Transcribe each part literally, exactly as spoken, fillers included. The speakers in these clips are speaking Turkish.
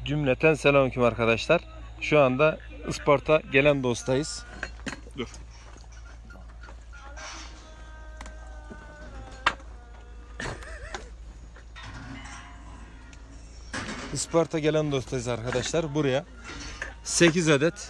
Cümleten selamünaleyküm arkadaşlar. Şu anda Isparta Gelendos'tayız. Dur. Isparta Gelendos'tayız arkadaşlar. Buraya sekiz adet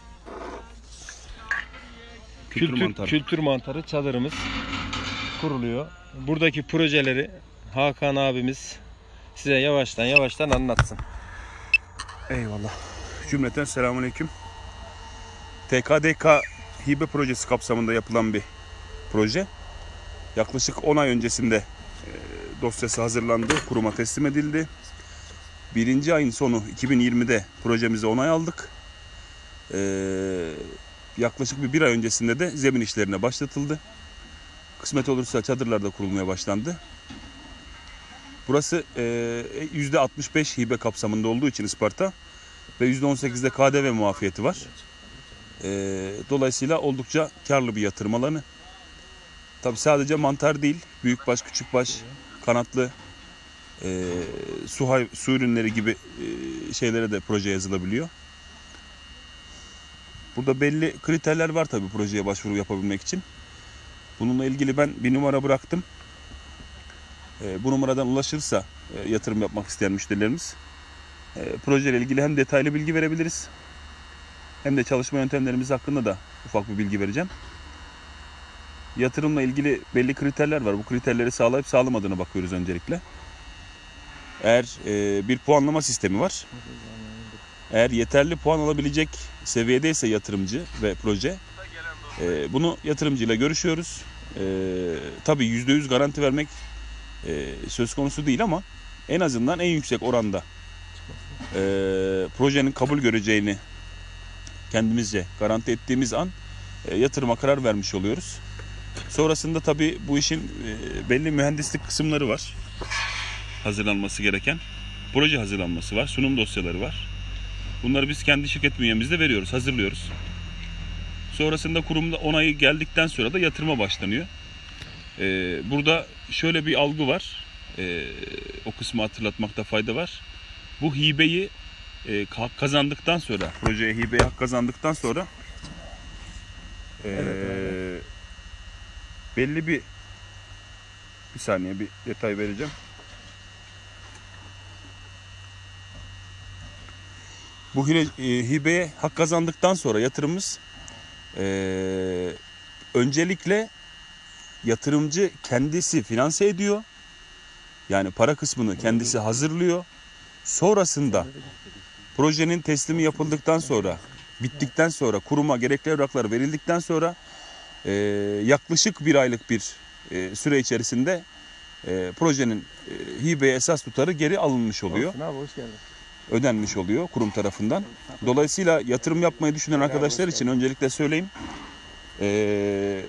Kültür, kültür, mantarı. kültür mantarı çadırımız kuruluyor. Buradaki projeleri Hakan abimiz size yavaştan yavaştan anlatsın. Eyvallah. Cümleten selamünaleyküm. T K D K hibe projesi kapsamında yapılan bir proje. Yaklaşık on ay öncesinde e, dosyası hazırlandı, kuruma teslim edildi. Birinci ayın sonu iki bin yirmide projemize onay aldık. E, yaklaşık bir, bir ay öncesinde de zemin işlerine başlatıldı. Kısmet olursa çadırlar da kurulmaya başlandı. Burası e, yüzde altmış beş hibe kapsamında olduğu için Isparta ve yüzde on sekizde K D V muafiyeti var. E, dolayısıyla oldukça karlı bir yatırım alanı. Tabii sadece mantar değil, büyükbaş, küçükbaş, kanatlı, e, su, hay, su ürünleri gibi e, şeylere de proje yazılabiliyor. Burada belli kriterler var tabii projeye başvuru yapabilmek için. Bununla ilgili ben bir numara bıraktım. E, bu numaradan ulaşırsa e, yatırım yapmak isteyen müşterilerimiz e, projeyle ilgili hem detaylı bilgi verebiliriz hem de çalışma yöntemlerimiz hakkında da ufak bir bilgi vereceğim. Yatırımla ilgili belli kriterler var. Bu kriterleri sağlayıp sağlamadığına bakıyoruz öncelikle. Eğer e, bir puanlama sistemi var. Eğer yeterli puan alabilecek seviyedeyse yatırımcı ve proje, e, bunu yatırımcıyla görüşüyoruz. E, tabii yüzde yüz garanti vermek e, söz konusu değil ama en azından en yüksek oranda e, projenin kabul göreceğini kendimizce garanti ettiğimiz an e, yatırıma karar vermiş oluyoruz. Sonrasında tabii bu işin e, belli mühendislik kısımları var. Hazırlanması gereken. Proje hazırlanması var. Sunum dosyaları var. Bunları biz kendi şirket bünyemizde veriyoruz, hazırlıyoruz. Sonrasında kurumda onayı geldikten sonra da yatırıma başlanıyor. E, burada şöyle bir algı var. E, o kısmı hatırlatmakta fayda var. Bu hibeyi e, hak kazandıktan sonra, projeye hibeye hak kazandıktan sonra e, evet, belli bir bir saniye bir detay vereceğim. Bu hibeye hak kazandıktan sonra yatırımımız e, öncelikle yatırımcı kendisi finanse ediyor. Yani para kısmını kendisi hazırlıyor. Sonrasında projenin teslimi yapıldıktan sonra, bittikten sonra, kuruma gerekli evraklar verildikten sonra e, yaklaşık bir aylık bir e, süre içerisinde e, projenin e, hibeye esas tutarı geri alınmış oluyor. Abi, hoş geldin. Ödenmiş oluyor kurum tarafından. Dolayısıyla yatırım yapmayı düşünen arkadaşlar için öncelikle söyleyeyim. E,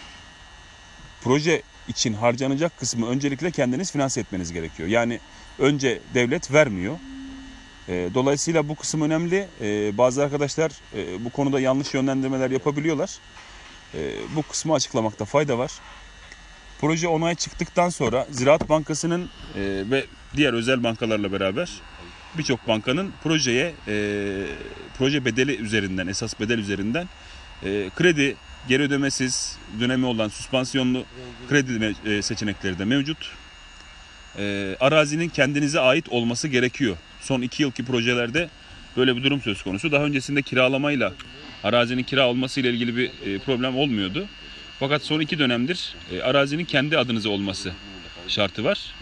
proje için harcanacak kısmı öncelikle kendiniz finanse etmeniz gerekiyor. Yani önce devlet vermiyor. E, dolayısıyla bu kısım önemli. E, bazı arkadaşlar e, bu konuda yanlış yönlendirmeler yapabiliyorlar. E, bu kısmı açıklamakta fayda var. Proje onay çıktıktan sonra Ziraat Bankası'nın e, ve diğer özel bankalarla beraber birçok bankanın projeye e, proje bedeli üzerinden, esas bedel üzerinden e, kredi, geri ödemesiz dönemi olan süspansiyonlu kredi e, seçenekleri de mevcut. E, arazinin kendinize ait olması gerekiyor. Son iki yılki projelerde böyle bir durum söz konusu. Daha öncesinde kiralamayla arazinin kira olması ile ilgili bir e, problem olmuyordu. Fakat son iki dönemdir e, arazinin kendi adınıza olması şartı var.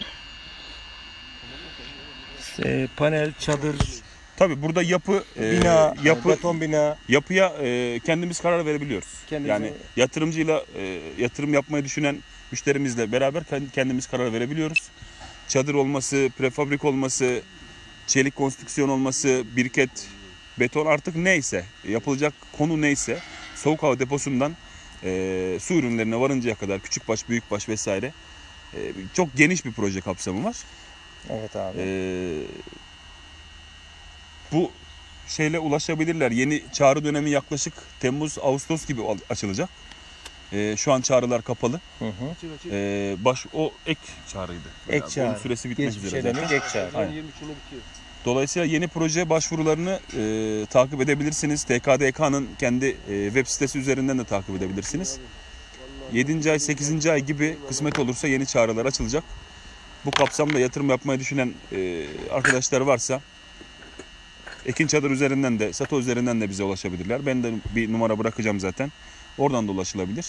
E, panel, çadır, Tabii burada yapı, bina, e, yapı, beton bina. yapıya e, kendimiz karar verebiliyoruz. Kendinize... Yani yatırımcıyla e, yatırım yapmayı düşünen müşterimizle beraber kendimiz karar verebiliyoruz. Çadır olması, prefabrik olması, çelik konstrüksiyon olması, birket, beton artık neyse, yapılacak konu neyse, soğuk hava deposundan e, su ürünlerine varıncaya kadar küçükbaş, büyükbaş vesaire e, çok geniş bir proje kapsamı var. Evet abi. E, bu şeyle ulaşabilirler. Yeni çağrı dönemi yaklaşık Temmuz, Ağustos gibi açılacak. E, şu an çağrılar kapalı. Hı hı. E, baş o ek çağrıydı. Ek çağrı. Onun süresi bitmek Geçmiş üzere. ek çağrı. Aynen. yirmi üçünde bitiyor. Dolayısıyla yeni proje başvurularını e, takip edebilirsiniz. T K D K'nın kendi e, web sitesi üzerinden de takip edebilirsiniz. yedinci ay, sekizinci ay gibi kısmet olursa yeni çağrılar açılacak. Bu kapsamda yatırım yapmayı düşünen e, arkadaşlar varsa Ekin Çadır üzerinden de, Sato üzerinden de bize ulaşabilirler. Ben de bir numara bırakacağım zaten. Oradan da ulaşılabilir.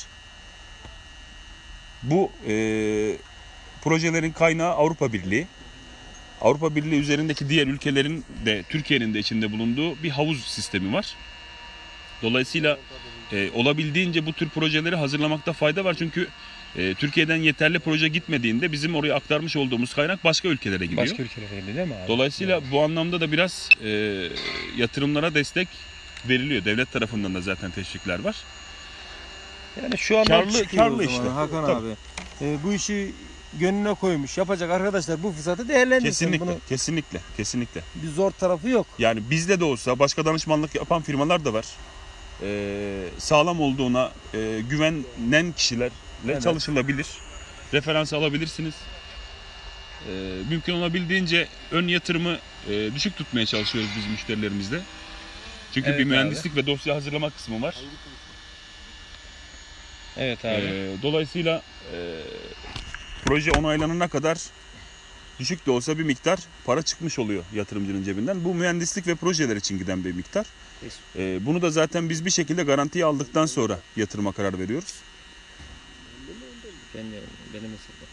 Bu e, projelerin kaynağı Avrupa Birliği. Avrupa Birliği üzerindeki diğer ülkelerin de Türkiye'nin de içinde bulunduğu bir havuz sistemi var. Dolayısıyla e, olabildiğince bu tür projeleri hazırlamakta fayda var. Çünkü e, Türkiye'den yeterli proje gitmediğinde bizim oraya aktarmış olduğumuz kaynak başka ülkelere gidiyor. Başka ülkelere gidiyor değil mi abi? Dolayısıyla Yani. bu anlamda da biraz e, yatırımlara destek veriliyor. Devlet tarafından da zaten teşvikler var. Yani şu anda Karlı- çıkıyor karlı o zaman işte. Hakan Tabii. abi. E, bu işi gönlüne koymuş yapacak arkadaşlar bu fırsatı değerlendirsin. Kesinlikle, Bunu kesinlikle, kesinlikle. bir zor tarafı yok. Yani bizde de olsa başka danışmanlık yapan firmalar da var. Ee, sağlam olduğuna e, güvenen kişilerle Evet. çalışılabilir. Referans alabilirsiniz. Ee, mümkün olabildiğince ön yatırımı e, düşük tutmaya çalışıyoruz biz müşterilerimizle. Çünkü Evet bir abi. mühendislik ve dosya hazırlama kısmı var. Evet abi. Ee, dolayısıyla e, proje onaylanana kadar düşük de olsa bir miktar para çıkmış oluyor yatırımcının cebinden. Bu mühendislik ve projeler için giden bir miktar. Ee, bunu da zaten biz bir şekilde garantiye aldıktan sonra yatırıma karar veriyoruz. Ben, benim mesela.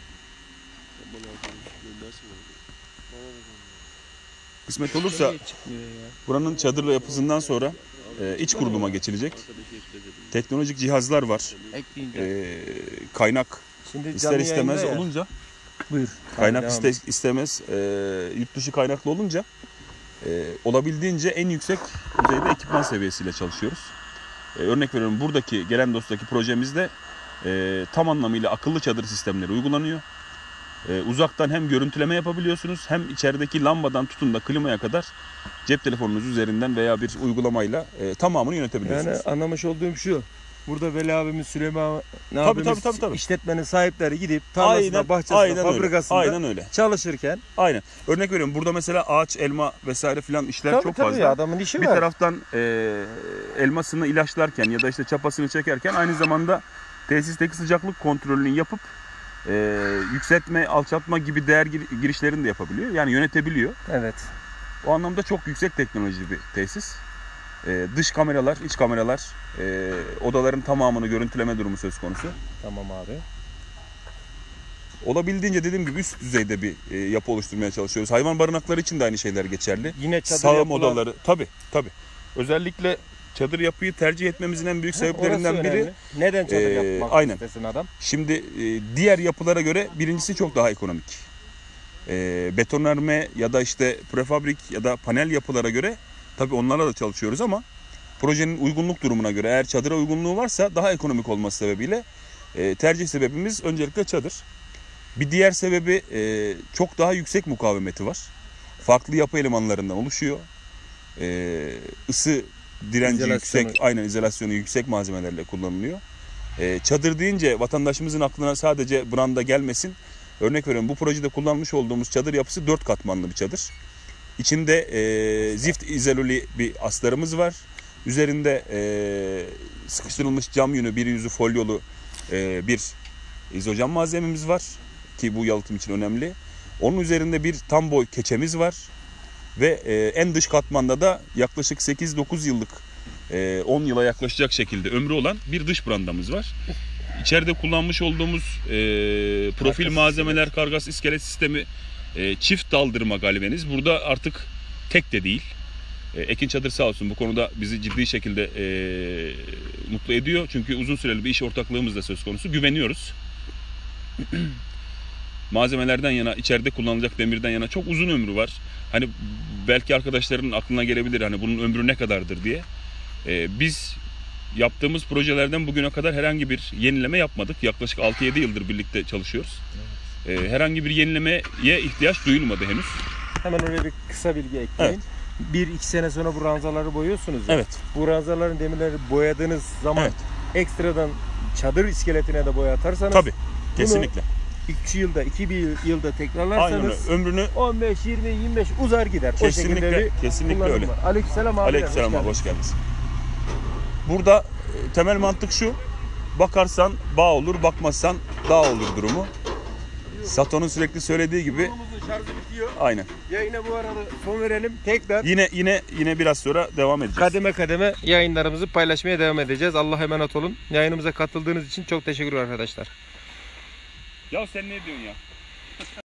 Kısmet olursa buranın çadırlı yapısından sonra e, iç kuruluma geçilecek. Teknolojik cihazlar var. Ekleyince. E, kaynak Şimdi ister canlı istemez yayında ya. olunca Buyur. kaynak Tamam, iste, istemez e, yurt dışı kaynaklı olunca e, olabildiğince en yüksek düzeyde ekipman seviyesiyle çalışıyoruz. E, örnek veriyorum, buradaki Gelen Dost'taki projemizde e, tam anlamıyla akıllı çadır sistemleri uygulanıyor. E, uzaktan hem görüntüleme yapabiliyorsunuz hem içerideki lambadan tutun da klimaya kadar cep telefonunuz üzerinden veya bir uygulamayla e, tamamını yönetebiliyorsunuz. Yani anlamış olduğum şu. Burada Veli abimiz, Süleyman Tabii, abimiz, tabii, tabii, tabii. işletmenin sahipleri gidip tarlasında, Aynen, bahçesinde, aynen öyle. fabrikasında Aynen öyle. çalışırken. Aynen. Örnek veriyorum, burada mesela ağaç, elma vesaire filan işler Tabii çok tabii fazla. adamın işi Bir var. taraftan e, elmasını ilaçlarken ya da işte çapasını çekerken aynı zamanda tesisteki sıcaklık kontrolünü yapıp e, yükseltme, alçaltma gibi değer gir- girişlerini de yapabiliyor. Yani yönetebiliyor. Evet. O anlamda çok yüksek teknoloji bir tesis. E, dış kameralar, iç kameralar, e, odaların tamamını görüntüleme durumu söz konusu. Tamam abi. Olabildiğince dediğim gibi üst düzeyde bir e, yapı oluşturmaya çalışıyoruz. Hayvan barınakları için de aynı şeyler geçerli. Yine çadır Sağım yapılan- odaları. Tabii tabii. Özellikle çadır yapıyı tercih etmemizin en büyük Ha, sebeplerinden orası biri önemli. Neden çadır Ee, yapmak aynen. istesin adam? şimdi e, diğer yapılara göre birincisi çok daha ekonomik. E, betonarme ya da işte prefabrik ya da panel yapılara göre tabii onlarla da çalışıyoruz ama projenin uygunluk durumuna göre eğer çadıra uygunluğu varsa daha ekonomik olması sebebiyle e, tercih sebebimiz öncelikle çadır. Bir diğer sebebi e, çok daha yüksek mukavemeti var. Farklı yapı elemanlarından oluşuyor. E, ısı direnci İzolasyonu. yüksek, aynen izolasyonu yüksek malzemelerle kullanılıyor. E, çadır deyince vatandaşımızın aklına sadece branda gelmesin. Örnek veriyorum, bu projede kullanmış olduğumuz çadır yapısı dört katmanlı bir çadır. İçinde e, zift izoleli bir astarımız var. Üzerinde e, sıkıştırılmış cam yünü, bir yüzü folyolu e, bir izocam malzememiz var. Ki bu yalıtım için önemli. Onun üzerinde bir tam boy keçemiz var. Ve e, en dış katmanda da yaklaşık sekiz dokuz yıllık, e, on yıla yaklaşacak şekilde ömrü olan bir dış brandamız var. İçeride kullanmış olduğumuz e, profil Karkas malzemeler, iskelet. kargas iskelet sistemi, e, çift daldırma galvaniz. Burada artık tek de değil. E, Ekin Çadır sağ olsun bu konuda bizi ciddi şekilde e, mutlu ediyor. Çünkü uzun süreli bir iş ortaklığımız da söz konusu. Güveniyoruz. Malzemelerden yana, içeride kullanılacak demirden yana çok uzun ömrü var. Hani belki arkadaşların aklına gelebilir hani bunun ömrü ne kadardır diye. Ee, biz yaptığımız projelerden bugüne kadar herhangi bir yenileme yapmadık. Yaklaşık altı yedi yıldır birlikte çalışıyoruz. Ee, herhangi bir yenilemeye ihtiyaç duyulmadı henüz. Hemen öyle bir kısa bilgi ekleyin. Evet. Bir iki sene sonra bu ranzaları boyuyorsunuz ya. Evet. Bu ranzaların demirleri boyadığınız zaman Evet. ekstradan çadır iskeletine de boya atarsanız Tabii. Kesinlikle. üç yılda, iki bir yılda Aynen tekrarlarsanız öyle. Ömrünü on beş, yirmi, yirmi beş uzar gider. O şekilde kesinlikle bir kesinlikle kullanım öyle. var. Aleykümselam abi. Aleykümselam abi, hoş geldiniz. Burada e, temel mantık şu. Bakarsan bağ olur, bakmazsan dağ olur durumu. Sato'nun sürekli söylediği gibi Konumuzun şarjı bitiyor. aynen. Yayına bu arada son verelim. Tekrar Yine yine yine biraz sonra devam edeceğiz. kademe kademe yayınlarımızı paylaşmaya devam edeceğiz. Allah'a emanet olun. Yayınımıza katıldığınız için çok teşekkür arkadaşlar. Ya sen ne diyorsun ya?